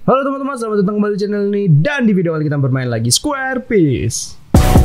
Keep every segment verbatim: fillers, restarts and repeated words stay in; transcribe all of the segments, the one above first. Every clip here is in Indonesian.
Halo teman-teman, selamat datang kembali di channel ini. Dan di video kali kita bermain lagi Square Peace.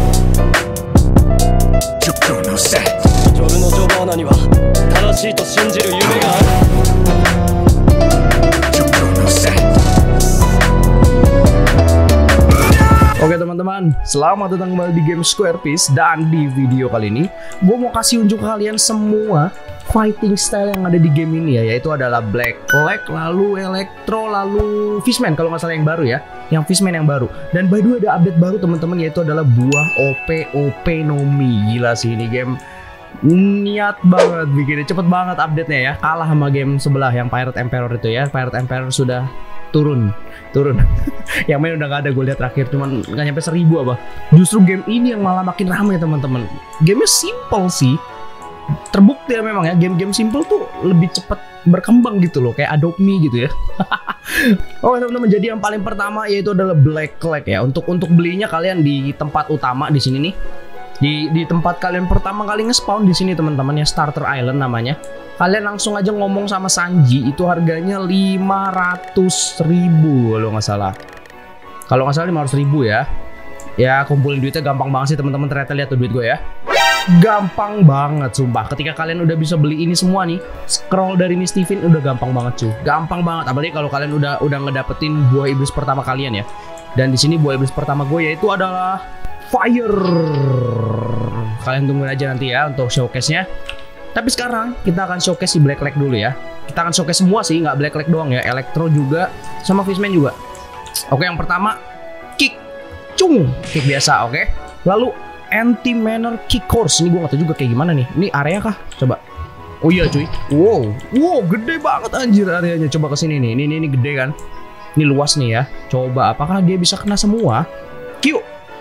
Oke teman-teman, selamat datang kembali di game Square Peace. Dan di video kali ini gue mau kasih unjuk kalian semua fighting style yang ada di game ini ya, yaitu adalah Black Leg, lalu Electro, lalu Fishman kalau nggak salah yang baru ya, yang Fishman yang baru. Dan by the way ada update baru teman-teman, yaitu adalah buah O P O P Nomi. Gila sih ini game, niat banget bikinnya, cepet banget update-nya ya. Kalah sama game sebelah yang Pirate Emperor itu ya. Pirate Emperor sudah turun, turun. Yang main udah nggak ada, gue lihat terakhir cuman nggak nyampe seribu apa. Justru game ini yang malah makin ramai teman-teman. Gamenya simple sih. Terbukti ya memang ya, game-game simple tuh lebih cepat berkembang gitu loh, kayak Adopt Me gitu ya. Oke teman-teman, jadi yang paling pertama yaitu adalah Black Leg ya. Untuk untuk belinya kalian di tempat utama di sini nih. Di di tempat kalian pertama kali nge-spawn di sini teman-teman ya, Starter Island namanya. Kalian langsung aja ngomong sama Sanji, itu harganya lima ratus ribu kalau nggak salah. Kalau nggak salah lima ratus ribu ya. Ya kumpulin duitnya gampang banget sih teman-teman, ternyata lihat tuh duit gue ya. Gampang banget sumpah. Ketika kalian udah bisa beli ini semua nih, scroll dari Miss Steven udah gampang banget cuy. Gampang banget, apalagi kalau kalian udah udah ngedapetin buah iblis pertama kalian ya. Dan di sini buah iblis pertama gue yaitu adalah Fire. Kalian tungguin aja nanti ya untuk showcase-nya. Tapi sekarang kita akan showcase si Black Leg dulu ya. Kita akan showcase semua sih, nggak Black Leg doang ya, Electro juga sama Fishman juga. Oke, yang pertama kick cung, kick biasa, oke. Lalu anti manner kick course. Ini gue gak tau juga kayak gimana nih. Ini area kah? Coba. Oh iya cuy. Wow, wow gede banget anjir areanya. Coba kesini nih. Ini, ini, ini gede kan. Ini luas nih ya. Coba apakah dia bisa kena semua? Q.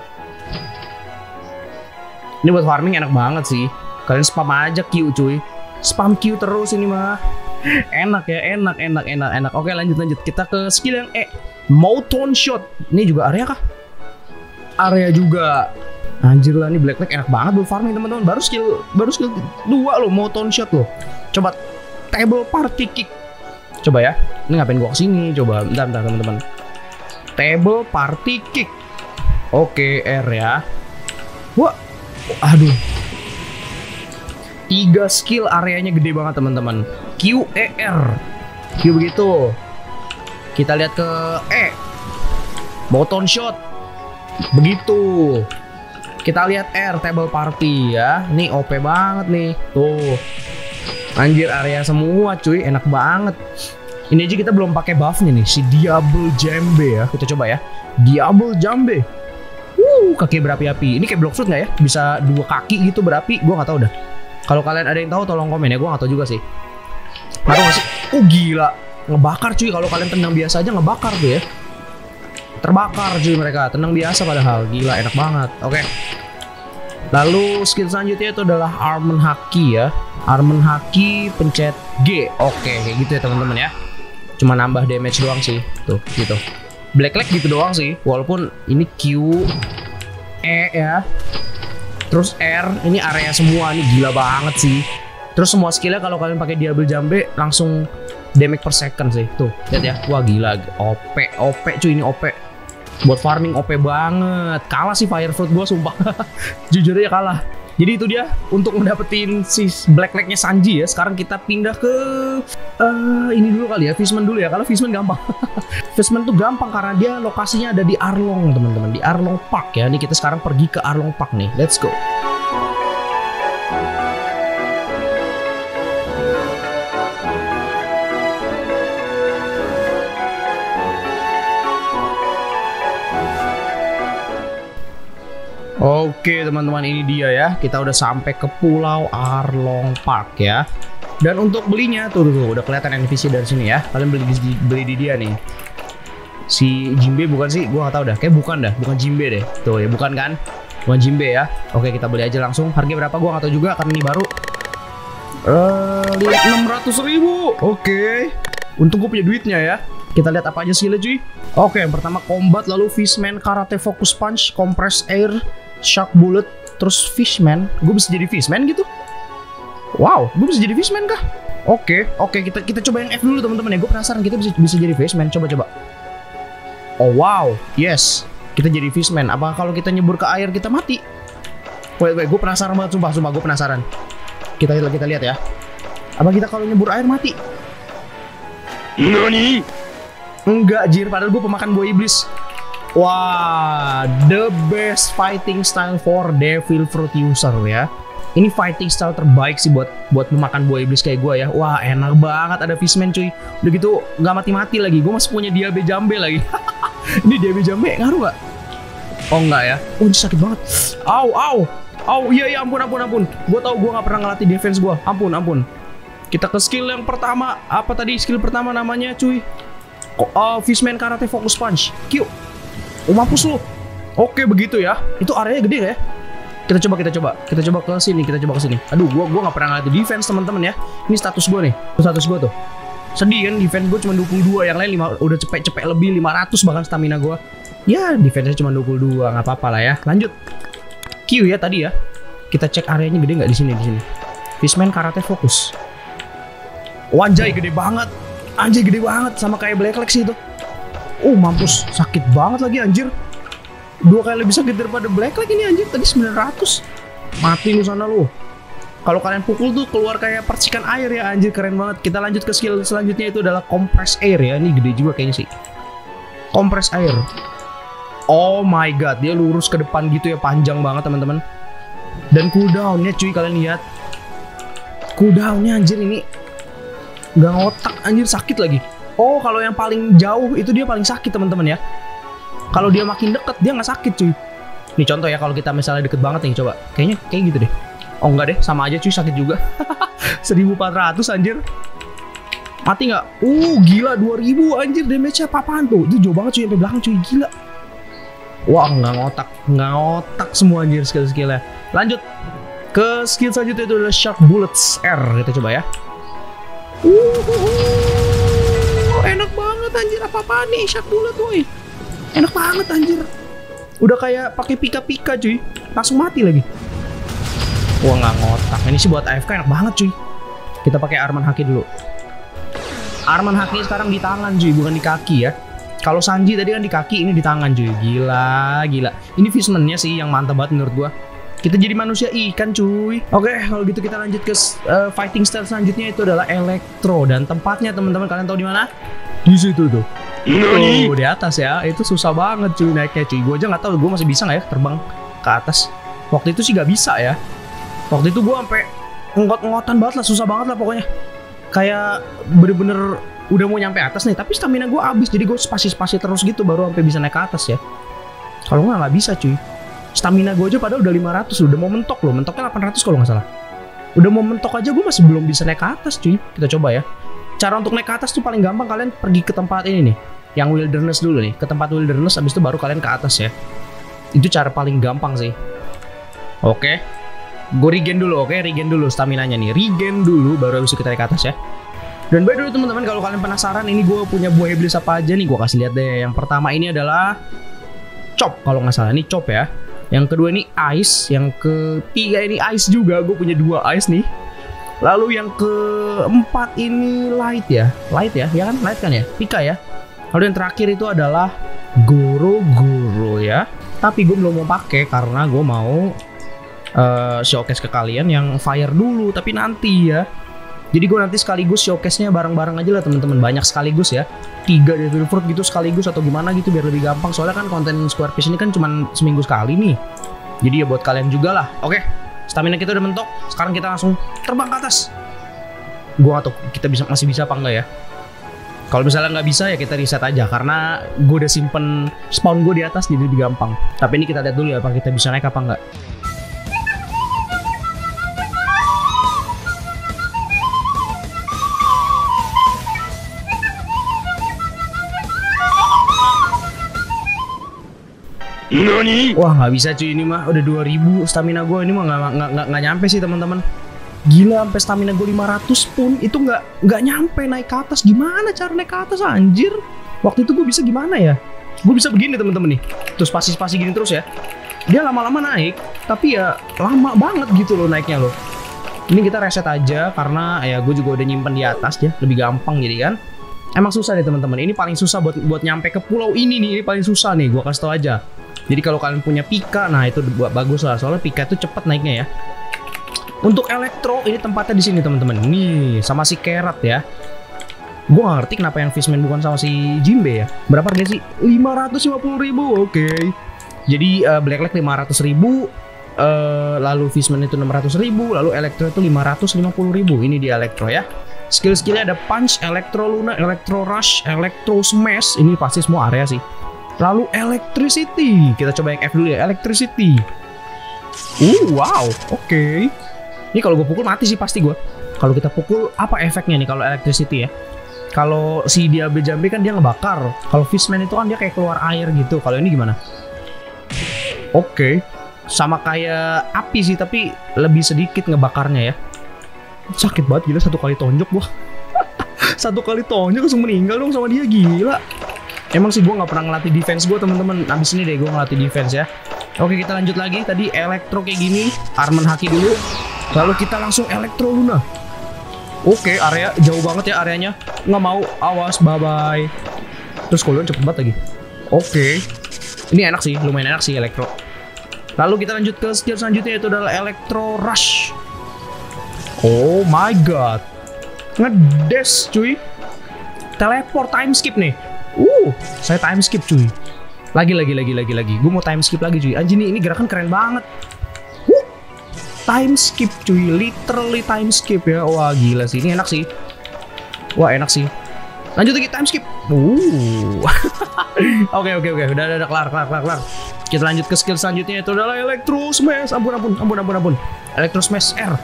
Ini buat farming enak banget sih. Kalian spam aja Q cuy. Spam Q terus ini mah. Enak ya, enak, enak, enak, enak. Oke lanjut, lanjut. Kita ke skill yang E. Mouton shot. Ini juga area kah? Area juga. Anjir lah, ini Black Leg enak banget buat farming teman-teman. Baru skill baru skill dua loh, Mouton shot loh. Coba table party kick. Coba ya. Ini ngapain gua kesini? Coba bentar bentar teman-teman. Table party kick. Oke, R ya. Wah. Aduh. Tiga skill areanya gede banget teman-teman. Q E R. Q begitu. Kita lihat ke E. Mouton shot. Begitu. Kita lihat R, table party ya. Nih O P banget nih. Tuh. Anjir area semua cuy, enak banget. Ini aja kita belum pakai buffnya nih, si Diablo Jambe ya. Kita coba ya. Diablo Jambe. Uh, kaki berapi-api. Ini kayak Bloxroot nggak ya? Bisa dua kaki gitu berapi. Gua nggak tahu dah. Kalau kalian ada yang tahu tolong komen ya. Gua nggak tahu juga sih. Baru masih. Uh gila, ngebakar cuy. Kalau kalian tendang biasa aja ngebakar tuh ya. Terbakar cuy mereka, tenang biasa padahal. Gila enak banget. Oke. Lalu skill selanjutnya itu adalah Armen Haki ya. Armen Haki pencet G. Oke, kayak gitu ya teman-teman ya. Cuma nambah damage doang sih. Tuh, gitu. Black Leg gitu doang sih. Walaupun ini Q E ya. Terus R, ini area semua. Ini gila banget sih. Terus semua skillnya kalau kalian pakai Diablo Jambe langsung damage per second sih. Tuh, lihat ya. Wah gila, O P, O P cuy, ini O P. Buat farming O P banget. Kalah sih Fire Fruit gue sumpah. Jujur aja kalah. Jadi itu dia untuk mendapatkan si Black Leg-nya Sanji ya. Sekarang kita pindah ke uh, ini dulu kali ya, Fishman dulu ya. Kalau Fishman gampang. Fishman tuh gampang karena dia lokasinya ada di Arlong teman-teman, di Arlong Park ya. Ini kita sekarang pergi ke Arlong Park nih. Let's go. Oke teman-teman, ini dia ya. Kita udah sampai ke Pulau Arlong Park ya. Dan untuk belinya tuh, tuh, tuh udah kelihatan N P C dari sini ya. Kalian beli di, beli di dia nih. Si Jimbe bukan sih? Gua nggak tahu dah. Kayak bukan dah, bukan Jimbe deh. Tuh ya bukan kan? Bukan Jimbe ya. Oke kita beli aja langsung. Harga berapa gua nggak tahu juga karena ini baru. Uh, enam ratus ribu. Oke. Untung gue punya duitnya ya. Kita lihat apa aja skillnya cuy. Oke, yang pertama combat, lalu Fishman, Karate Focus Punch, Compress Air, Shark Bullet, terus Fishman. Gue bisa jadi Fishman gitu? Wow, gue bisa jadi Fishman kah? Oke, oke kita kita coba yang F dulu teman-teman ya. Gue penasaran kita bisa bisa jadi Fishman. Coba coba. Oh wow, yes. Kita jadi fishman. Apa kalau kita nyebur ke air kita mati? Wait, wait, gue penasaran banget, sumpah, sumpah gue penasaran. Kita kita lihat ya. Apa kita kalau nyebur air mati? Nani? Enggak, jir, padahal gue pemakan buah iblis. Wah, the best fighting style for devil fruit user ya. Ini fighting style terbaik sih buat buat memakan buah iblis kayak gue ya. Wah, enak banget ada fishman cuy. Udah gitu nggak mati-mati lagi. Gue masih punya diabe jambe lagi. Ini diabe jambe ngaruh nggak? Oh enggak ya. Oh ini sakit banget. Au, au. Au, iya iya ampun ampun ampun. Gue tau gue nggak pernah ngelatih defense gue. Ampun ampun. Kita ke skill yang pertama. Apa tadi skill pertama namanya cuy? Oh, fishman karate focus punch. Q. Oh mampus lu. Oke begitu ya. Itu areanya gede ya. Kita coba kita coba. Kita coba ke sini, kita coba ke sini. Aduh, gua gua nggak pernah ngelatih defense teman-teman ya. Ini status gua nih. Status gua tuh. Sedih kan defense gua cuma dua puluh dua, yang lain lima, udah cepet-cepet lebih lima ratus bahkan stamina gua. Ya, defense-nya cuma dua puluh dua, nggak apa-apa lah ya. Lanjut. Q ya tadi ya. Kita cek areanya gede nggak di sini di sini. Fishman karate fokus. Wanjay gede banget. Anjay gede banget sama kayak Black Lex itu. Oh mampus, sakit banget lagi anjir. Dua kali lebih sakit daripada Black Lex ini anjir. Tadi sembilan ratus. Mati lu sana lu. Kalau kalian pukul tuh keluar kayak percikan air ya anjir, keren banget. Kita lanjut ke skill selanjutnya, itu adalah compress air ya. Ini gede juga kayaknya sih. Compress air. Oh my god, dia lurus ke depan gitu ya, panjang banget teman-teman. Dan cooldownnya cuy, kalian lihat. Cooldownnya anjir ini nggak ngotak anjir, sakit lagi. Oh, kalau yang paling jauh itu dia paling sakit teman-teman ya. Kalau dia makin deket dia nggak sakit cuy. Nih contoh ya, kalau kita misalnya deket banget nih, coba. Kayaknya kayak gitu deh. Oh enggak deh, sama aja cuy, sakit juga. seribu empat ratus anjir. Mati nggak? Uh, gila dua ribu anjir damage-nya apa-apaan tuh. Itu jauh banget cuy, sampai belakang cuy, gila. Wah, nggak ngotak, nggak ngotak semua anjir skill-skillnya. Lanjut ke skill selanjutnya, itu adalah Shark Bullets R. Kita coba ya. Uh, enak banget anjir, apa-apaan nih Shark Bullet woy. Enak banget anjir. Udah kayak pakai pika-pika cuy, langsung mati lagi. Wah nggak ngotak. Ini sih buat A F K enak banget cuy. Kita pakai Arman Haki dulu. Arman Haki sekarang di tangan cuy, bukan di kaki ya. Kalau Sanji tadi kan di kaki, ini di tangan cuy. Gila, gila. Ini fishman-nya sih yang mantap banget menurut gua. Kita jadi manusia ikan cuy. Oke, kalau gitu kita lanjut ke uh, fighting style selanjutnya, itu adalah Electro. Dan tempatnya teman-teman kalian tahu di mana? Di situ tuh. Oh, di atas ya. Itu susah banget cuy naiknya cuy. Gue aja nggak tahu gue masih bisa nggak ya terbang ke atas. Waktu itu sih nggak bisa ya. Waktu itu gue sampai ngot-ngotan banget lah, susah banget lah pokoknya. Kayak bener-bener udah mau nyampe atas nih, tapi stamina gue habis. Jadi gue spasi-spasi terus gitu baru sampai bisa naik ke atas ya. Kalau nggak nggak bisa cuy. Stamina gue aja padahal udah lima ratus, udah mau mentok loh. Mentoknya delapan ratus kalau nggak salah. Udah mau mentok aja gue masih belum bisa naik ke atas cuy. Kita coba ya. Cara untuk naik ke atas tuh paling gampang, kalian pergi ke tempat ini nih, yang wilderness dulu nih. Ke tempat wilderness, abis itu baru kalian ke atas ya. Itu cara paling gampang sih. Oke. Gue regen dulu, oke? Regen dulu staminanya nih. Regen dulu, baru habis itu kita naik ke atas ya. Dan by the way teman-teman, kalau kalian penasaran ini gue punya buah iblis apa aja nih, gue kasih lihat deh. Yang pertama ini adalah Chop, kalau nggak salah. Ini Chop ya. Yang kedua ini Ice. Yang ketiga ini Ice juga. Gue punya dua Ice nih. Lalu yang keempat ini Light ya. Light ya, ya kan? Light kan ya? Pika ya. Lalu yang terakhir itu adalah Goro-Goro ya. Tapi gue belum mau pakai karena gue mau uh, showcase ke kalian yang Fire dulu. Tapi nanti ya. Jadi gue nanti sekaligus showcase-nya bareng-bareng aja lah teman-teman. Banyak sekaligus ya. Tiga Devil Fruit gitu sekaligus atau gimana gitu biar lebih gampang. Soalnya kan konten Square Piece ini kan cuma seminggu sekali nih. Jadi ya buat kalian juga lah. Oke, stamina kita udah mentok. Sekarang kita langsung terbang ke atas. Gue gak tau kita bisa, masih bisa apa enggak ya. Kalau misalnya nggak bisa ya kita reset aja. Karena gue udah simpen spawn gue di atas jadi lebih gampang. Tapi ini kita lihat dulu ya apa kita bisa naik apa enggak. Nani? Wah nggak bisa cuy, ini mah udah dua ribu stamina gue. Ini mah nggak nggak nggak nggak nyampe sih teman-teman. Gila, sampai stamina gue lima ratus pun itu nggak nggak nyampe naik ke atas. Gimana cara naik ke atas anjir? Waktu itu gue bisa gimana ya? Gue bisa begini teman-teman nih. Terus spasi-spasi gini terus ya. Dia lama-lama naik, tapi ya lama banget gitu loh naiknya loh. Ini kita reset aja karena ya gue juga udah nyimpen di atas ya, lebih gampang jadi kan. Emang susah deh teman-teman. Ini paling susah buat buat nyampe ke pulau ini nih. Ini paling susah nih. Gua kasih tau aja. Jadi kalau kalian punya Pika, nah itu buat bagus lah. Soalnya Pika itu cepet naiknya ya. Untuk elektro ini tempatnya di sini teman-teman. Nih sama si Carrot ya. Gue gak ngerti kenapa yang Fishman bukan sama si Jimbe ya. Berapa harga sih? lima ratus lima puluh ribu. Oke. Okay. Jadi uh, Black Leg lima ratus ribu. Uh, lalu Fishman itu enam ratus ribu. Lalu elektro itu lima ratus lima puluh ribu. Ini di elektro ya. Skill-skillnya ada Punch, Electro Luna, Electro Rush, Electro Smash. Ini pasti semua area sih. Lalu Electricity. Kita coba yang F dulu ya. Electricity. Uh, wow. Oke. Okay. Ini kalau gue pukul mati sih pasti gue. Kalau kita pukul apa efeknya nih kalau Electricity ya? Kalau si Diabe Jambe kan dia ngebakar. Kalau Fishman itu kan dia kayak keluar air gitu. Kalau ini gimana? Oke. Okay. Sama kayak api sih tapi lebih sedikit ngebakarnya ya. Sakit banget gila, satu kali tonjok gua. Satu kali tonjok langsung meninggal dong sama dia, gila. Emang sih gua nggak pernah ngelatih defense gua teman-teman. Abis ini deh gua ngelatih defense ya. Oke, kita lanjut lagi. Tadi elektro kayak gini, Arman Haki dulu. Lalu kita langsung Electro Luna. Oke, area jauh banget ya areanya. Nggak mau, awas, bye-bye. Terus Kolion cepet banget lagi. Oke. Ini enak sih, lumayan enak sih elektro. Lalu kita lanjut ke skill selanjutnya, yaitu adalah Electro Rush. Oh my god. Ngedes cuy. Teleport, time skip nih. Uh, saya time skip cuy. Lagi lagi lagi lagi lagi. Gue mau time skip lagi cuy. Anjir nih, ini gerakan keren banget. Uh, time skip cuy, literally time skip ya. Wah gila sih, ini enak sih. Wah enak sih. Lanjut lagi time skip. Uh. Oke oke oke, udah udah udah kelar kelar kelar kelar. Kita lanjut ke skill selanjutnya, itu adalah Electro Smash. Ampun ampun ampun ampun ampun. Electro Smash R.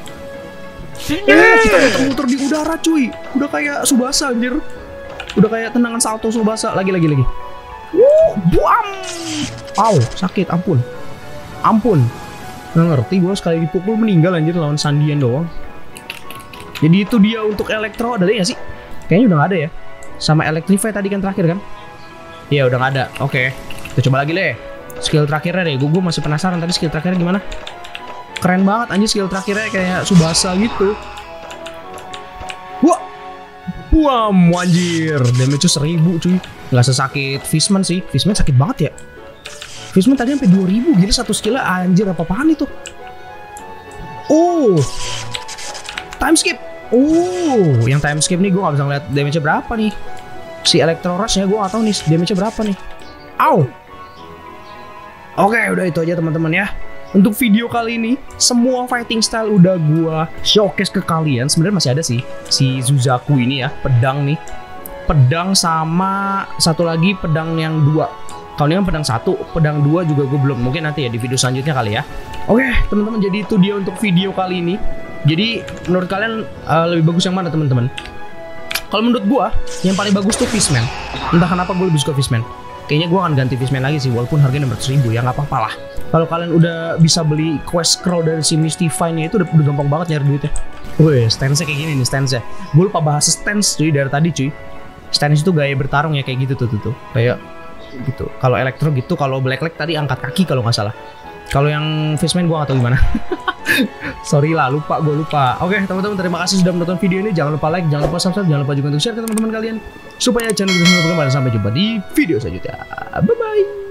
Eh, kita muter-muter di udara cuy. Udah kayak Subasa anjir. Udah kayak tendangan salto Subasa. Lagi lagi lagi. Wuh, buam. Au, sakit, ampun. Ampun. Nggak ngerti gue, sekali dipukul meninggal anjir lawan Sandian doang. Jadi itu dia untuk elektro. Ada deh nggak sih? Kayaknya udah nggak ada ya. Sama Electrify tadi kan terakhir kan? Iya udah nggak ada. Oke, kita coba lagi deh. Skill terakhirnya deh. Gue masih penasaran tadi skill terakhirnya gimana. Keren banget anjir skill terakhirnya kayak Subasa gitu. Wah, buam anjir. Damage seribu cuy. Nggak sesakit Fishman sih. Fishman sakit banget ya. Fishman tadi sampai dua ribu. Gila satu skillnya anjir, apa-apaan itu. Oh, time skip. Oh, yang time skip nih gue nggak bisa ngeliat damage-nya berapa nih. Si Electro Rush nya gue nggak tahu nih damage-nya berapa nih. Au. Oke, udah itu aja teman-teman ya. Untuk video kali ini, semua fighting style udah gua showcase ke kalian. Sebenarnya masih ada sih si Suzaku ini ya, pedang nih. Pedang sama satu lagi pedang yang dua. Kalau ini kan pedang satu, pedang dua juga gue belum. Mungkin nanti ya di video selanjutnya kali ya. Oke, teman-teman, jadi itu dia untuk video kali ini. Jadi menurut kalian uh, lebih bagus yang mana teman-teman? Kalau menurut gua, yang paling bagus tuh Fishman. Entah kenapa gue lebih suka Fishman. Kayaknya gue akan ganti Fishman lagi sih, walaupun harganya enam ratus ribu ya, nggak apa-apa lah. Kalau kalian udah bisa beli quest scroll dari si Mystify-nya itu udah, udah gampang banget nyari duitnya. Wih, stance-nya kayak gini nih stance-nya. Gue lupa bahas stance cuy dari tadi cuy. Stance itu gaya bertarung ya kayak gitu tuh tuh tuh. Kayak gitu. Kalau elektro gitu, kalau Black Leg tadi angkat kaki kalau nggak salah. Kalau yang Fishman gue nggak tahu gimana. Sorry lah, lupa gue lupa. Oke teman-teman, terima kasih sudah menonton video ini. Jangan lupa like, jangan lupa subscribe, jangan lupa juga untuk share ke teman-teman kalian supaya channel kita semakin berkembang. Sampai jumpa di video selanjutnya. Bye bye.